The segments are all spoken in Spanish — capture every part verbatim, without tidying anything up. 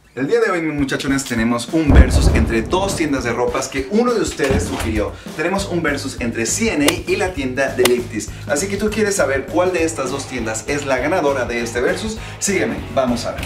El día de hoy, mis muchachones, tenemos un versus entre dos tiendas de ropas que uno de ustedes sugirió. Tenemos un versus entre C N A y la tienda de Lefties. Así que tú quieres saber cuál de estas dos tiendas es la ganadora de este versus. Sígueme, vamos a ver.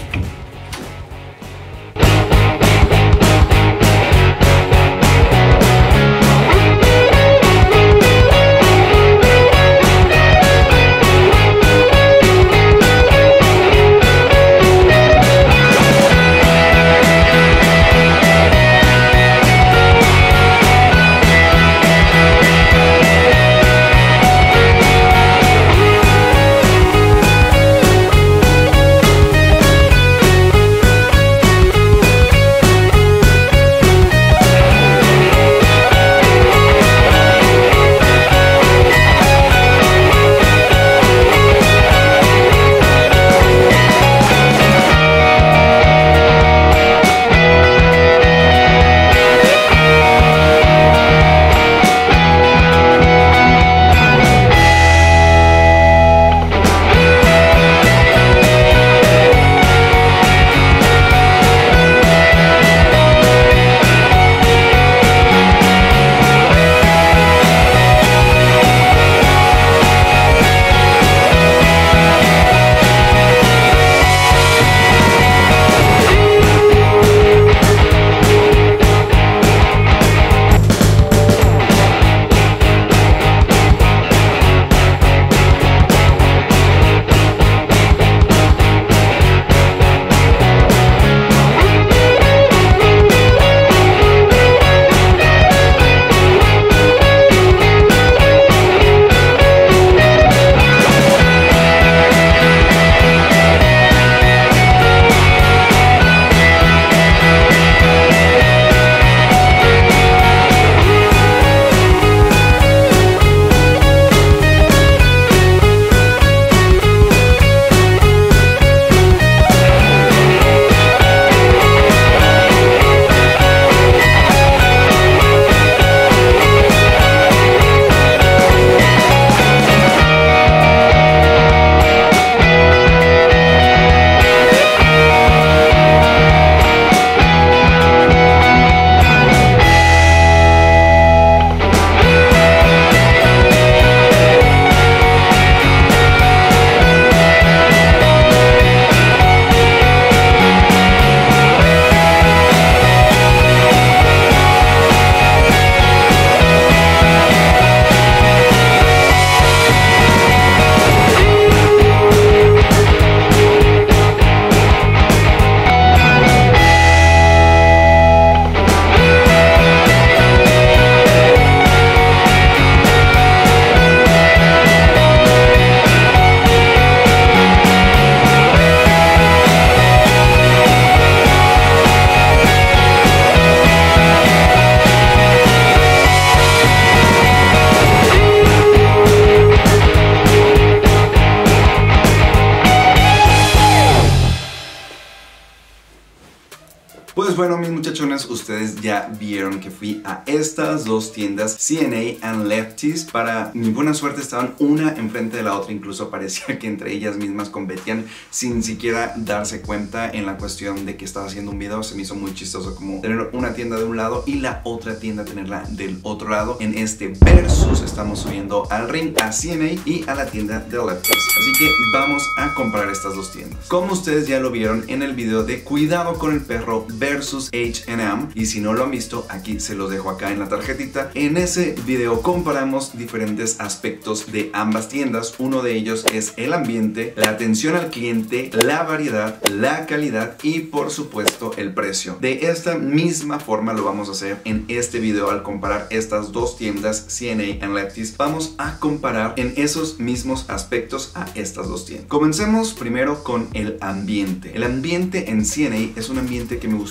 Pues bueno, mis muchachones, ustedes ya vieron que fui a estas dos tiendas, C N A and Lefties. Para mi buena suerte estaban una enfrente de la otra, incluso parecía que entre ellas mismas competían sin siquiera darse cuenta en la cuestión de que estaba haciendo un video. Se me hizo muy chistoso como tener una tienda de un lado y la otra tienda tenerla del otro lado. En este versus estamos subiendo al ring a C N A y a la tienda de Lefties. Así que vamos a comparar estas dos tiendas. Como ustedes ya lo vieron en el video de Cuidado con el Perro versus H and M, y si no lo han visto, aquí se los dejo acá en la tarjetita. En ese video comparamos diferentes aspectos de ambas tiendas. Uno de ellos es el ambiente, la atención al cliente, la variedad, la calidad y por supuesto el precio. De esta misma forma lo vamos a hacer en este video al comparar estas dos tiendas, C N A and Lefties. Vamos a comparar en esos mismos aspectos a estas dos tiendas. Comencemos primero con el ambiente. El ambiente en C N A es un ambiente que me gustó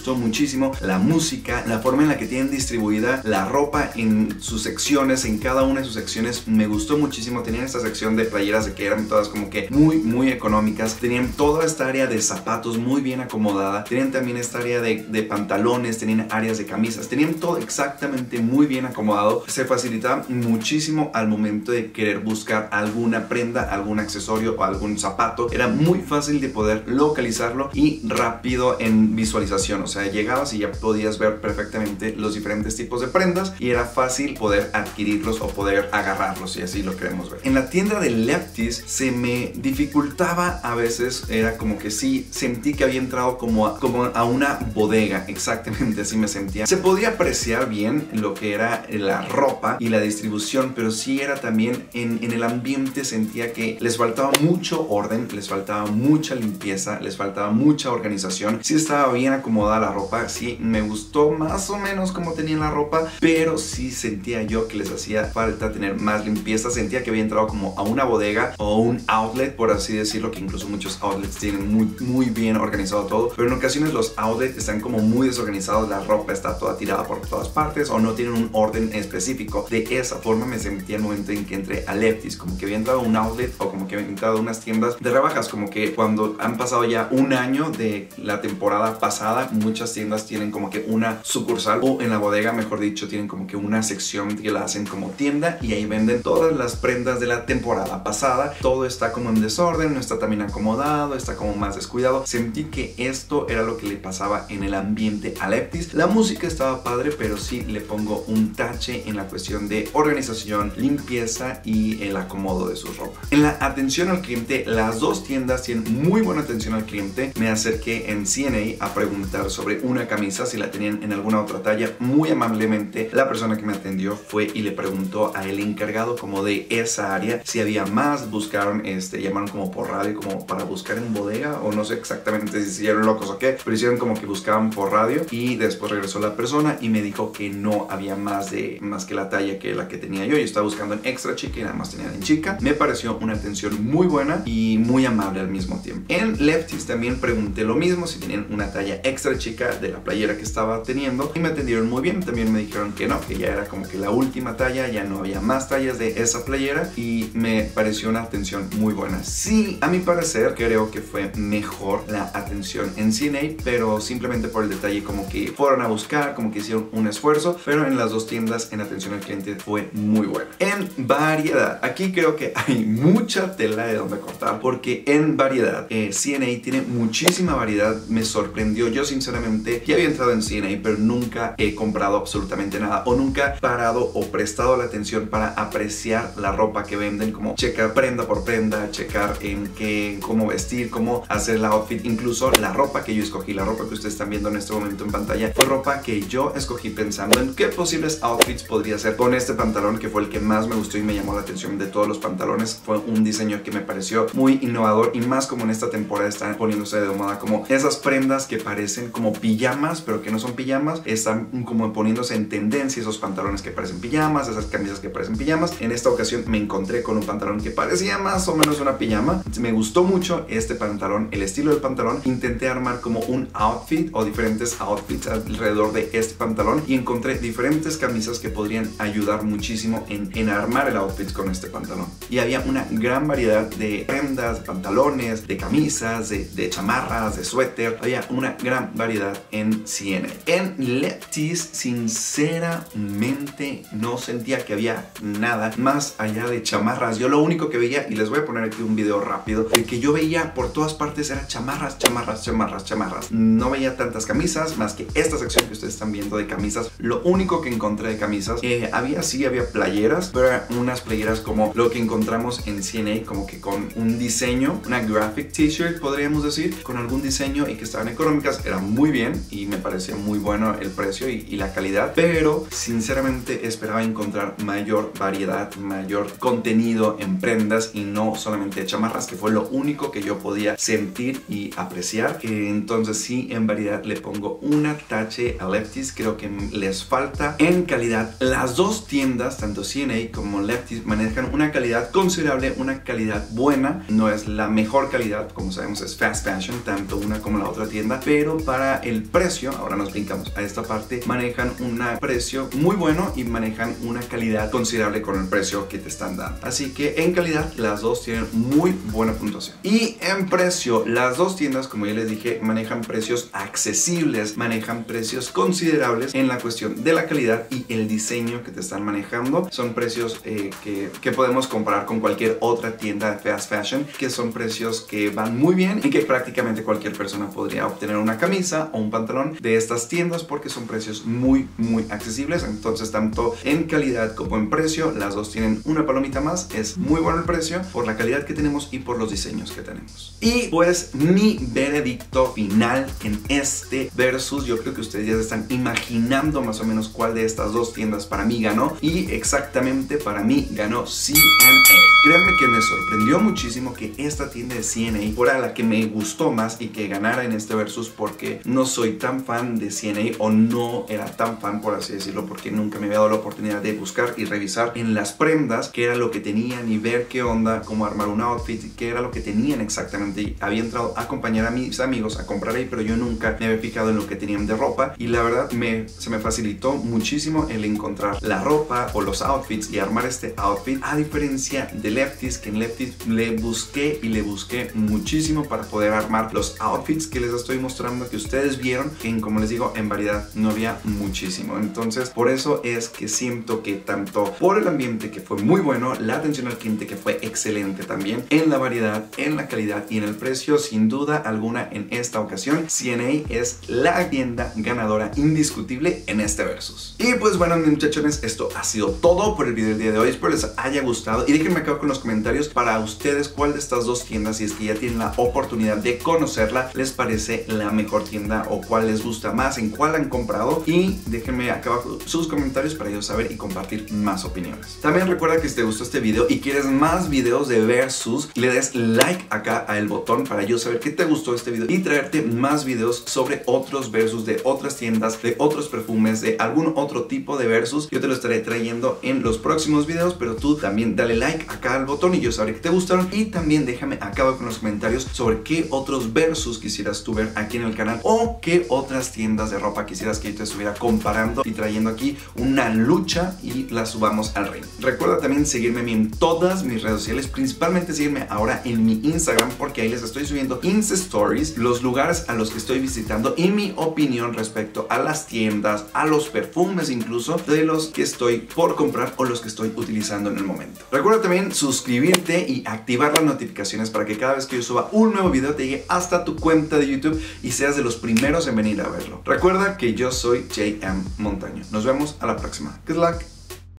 gustó muchísimo la música, la forma en la que tienen distribuida la ropa en sus secciones, en cada una de sus secciones me gustó muchísimo. Tenían esta sección de playeras de que eran todas como que muy muy económicas, tenían toda esta área de zapatos muy bien acomodada, tenían también esta área de, de pantalones, tenían áreas de camisas, tenían todo exactamente muy bien acomodado. Se facilitaba muchísimo al momento de querer buscar alguna prenda, algún accesorio o algún zapato. Era muy fácil de poder localizarlo y rápido en visualización, o sea, llegabas y ya podías ver perfectamente los diferentes tipos de prendas y era fácil poder adquirirlos o poder agarrarlos, si así lo queremos ver. En la tienda de Lefties se me dificultaba a veces, era como que sí sentí que había entrado como a, como a una bodega, exactamente así me sentía. Se podía apreciar bien lo que era la ropa y la distribución, pero sí era también en, en el ambiente, sentía que les faltaba mucho orden, les faltaba mucha limpieza, les faltaba mucha organización. Sí estaba bien acomodada la ropa, sí me gustó más o menos como tenían la ropa, pero sí sentía yo que les hacía falta tener más limpieza. Sentía que había entrado como a una bodega o un outlet, por así decirlo, que incluso muchos outlets tienen muy, muy bien organizado todo, pero en ocasiones los outlets están como muy desorganizados, la ropa está toda tirada por todas partes o no tienen un orden específico. De esa forma me sentía el momento en que entré a Lefties, como que había entrado a un outlet o como que había entrado a unas tiendas de rebajas, como que cuando han pasado ya un año de la temporada pasada, muchas tiendas tienen como que una sucursal, o en la bodega mejor dicho, tienen como que una sección que la hacen como tienda y ahí venden todas las prendas de la temporada pasada. Todo está como en desorden, no está también acomodado, está como más descuidado. Sentí que esto era lo que le pasaba en el ambiente a Lefties. La música estaba padre, pero sí le pongo un tache en la cuestión de organización, limpieza y el acomodo de su ropa. En la atención al cliente, las dos tiendas tienen muy buena atención al cliente. Me acerqué en C N A a preguntar sobre una camisa, si la tenían en alguna otra talla. Muy amablemente la persona que me atendió fue y le preguntó a el encargado como de esa área si había más. Buscaron, este, llamaron como por radio como para buscar en bodega, o no sé exactamente si hicieron locos o qué, pero hicieron como que buscaban por radio y después regresó la persona y me dijo que no había más de más que la talla que la que tenía yo. Yo estaba buscando en extra chica y nada más tenían en chica. Me pareció una atención muy buena y muy amable al mismo tiempo. En Lefties también pregunté lo mismo, si tenían una talla extra chica de la playera que estaba teniendo y me atendieron muy bien. También me dijeron que no, que ya era como que la última talla, ya no había más tallas de esa playera y me pareció una atención muy buena. Sí, a mi parecer creo que fue mejor la atención en C N A, pero simplemente por el detalle como que fueron a buscar, como que hicieron un esfuerzo, pero en las dos tiendas en atención al cliente fue muy buena. En variedad, aquí creo que hay mucha tela de donde cortar, porque en variedad eh, C N A tiene muchísima variedad. Me sorprendió, yo sinceramente ya había entrado en C N A, pero nunca he comprado absolutamente nada o nunca parado o prestado la atención para apreciar la ropa que venden, como checar prenda por prenda, checar en qué, cómo vestir, cómo hacer la outfit. Incluso la ropa que yo escogí, la ropa que ustedes están viendo en este momento en pantalla, fue ropa que yo escogí pensando en qué posibles outfits podría hacer con este pantalón, que fue el que más me gustó y me llamó la atención de todos los pantalones. Fue un diseño que me pareció muy innovador y más como en esta temporada están poniéndose de moda como esas prendas que parecen como pijamas, pero que no son pijamas, están como poniéndose en tendencia esos pantalones que parecen pijamas, esas camisas que parecen pijamas. En esta ocasión me encontré con un pantalón que parecía más o menos una pijama. Me gustó mucho este pantalón, el estilo del pantalón. Intenté armar como un outfit o diferentes outfits alrededor de este pantalón y encontré diferentes camisas que podrían ayudar muchísimo en, en armar el outfit con este pantalón. Y había una gran variedad de prendas, de pantalones, de camisas, de, de chamarras, de suéter. Había una gran variedad en C N A. En Lefties, sinceramente, no sentía que había nada más allá de chamarras. Yo lo único que veía, y les voy a poner aquí un video rápido, el que yo veía por todas partes era chamarras, chamarras, chamarras, chamarras. No veía tantas camisas más que esta sección que ustedes están viendo de camisas. Lo único que encontré de camisas, eh, había sí, había playeras, pero eran unas playeras como lo que encontramos en C N A, como que con un diseño, una graphic t-shirt podríamos decir, con algún diseño y que estaban económicas. Era muy bien y me parecía muy bueno el precio y, y la calidad, pero sinceramente esperaba encontrar mayor variedad, mayor contenido en prendas y no solamente chamarras, que fue lo único que yo podía sentir y apreciar. Eh, entonces sí, en variedad le pongo una tache a Lefties. Creo que les falta en calidad. Las dos tiendas, tanto C N A como Lefties, manejan una calidad considerable, una calidad buena. No es la mejor calidad, como sabemos es fast fashion, tanto una como la otra tienda, pero para para el precio, ahora nos brincamos a esta parte, manejan un precio muy bueno y manejan una calidad considerable con el precio que te están dando. Así que en calidad las dos tienen muy buena puntuación. Y en precio, las dos tiendas, como ya les dije, manejan precios accesibles, manejan precios considerables en la cuestión de la calidad y el diseño que te están manejando. Son precios eh, que, que podemos comparar con cualquier otra tienda de fast fashion, que son precios que van muy bien y que prácticamente cualquier persona podría obtener una camisa o un pantalón de estas tiendas porque son precios muy muy accesibles. Entonces tanto en calidad como en precio las dos tienen una palomita más. Es muy bueno el precio por la calidad que tenemos y por los diseños que tenemos. Y pues mi veredicto final en este versus, yo creo que ustedes ya se están imaginando más o menos cuál de estas dos tiendas para mí ganó, y exactamente para mí ganó C N A. Créanme que me sorprendió muchísimo que esta tienda de C N A fuera la que me gustó más y que ganara en este versus, porque no soy tan fan de C N A, o no era tan fan, por así decirlo, porque nunca me había dado la oportunidad de buscar y revisar en las prendas qué era lo que tenían y ver qué onda, cómo armar un outfit, qué era lo que tenían exactamente. Y había entrado a acompañar a mis amigos a comprar ahí, pero yo nunca me había fijado en lo que tenían de ropa, y la verdad me, se me facilitó muchísimo el encontrar la ropa o los outfits y armar este outfit, a diferencia de Lefties, que en Lefties le busqué y le busqué muchísimo para poder armar los outfits que les estoy mostrando, que ustedes vieron, que en, como les digo, en variedad no había muchísimo. Entonces por eso es que siento que tanto por el ambiente, que fue muy bueno, la atención al cliente, que fue excelente también, en la variedad, en la calidad y en el precio, sin duda alguna en esta ocasión C N A es la tienda ganadora indiscutible en este versus. Y pues bueno, mis muchachones, esto ha sido todo por el video del día de hoy. Espero les haya gustado y déjenme acá con los comentarios para ustedes cuál de estas dos tiendas, si es que ya tienen la oportunidad de conocerla, les parece la mejor tienda o cuál les gusta más, en cuál han comprado, y déjenme acá abajo sus comentarios para yo saber y compartir más opiniones. También recuerda que si te gustó este video y quieres más videos de versus, le des like acá al botón para yo saber que te gustó este video y traerte más videos sobre otros versus de otras tiendas, de otros perfumes, de algún otro tipo de versus. Yo te lo estaré trayendo en los próximos videos, pero tú también dale like acá al botón y yo sabré que te gustaron. Y también déjame acá abajo en los comentarios sobre qué otros versus quisieras tú ver aquí en el canal, o qué otras tiendas de ropa quisieras que yo te estuviera comparando y trayendo aquí una lucha y la subamos al ring. Recuerda también seguirme a mí en todas mis redes sociales, principalmente seguirme ahora en mi Instagram, porque ahí les estoy subiendo Insta Stories, los lugares a los que estoy visitando y mi opinión respecto a las tiendas, a los perfumes incluso, de los que estoy por comprar o los que estoy utilizando en el momento. Recuerda también suscribirte y activar las notificaciones para que cada vez que yo suba un nuevo video te llegue hasta tu cuenta de YouTube y seas de los primeros en venir a verlo. Recuerda que yo soy J M Montaño. Nos vemos a la próxima. Good luck.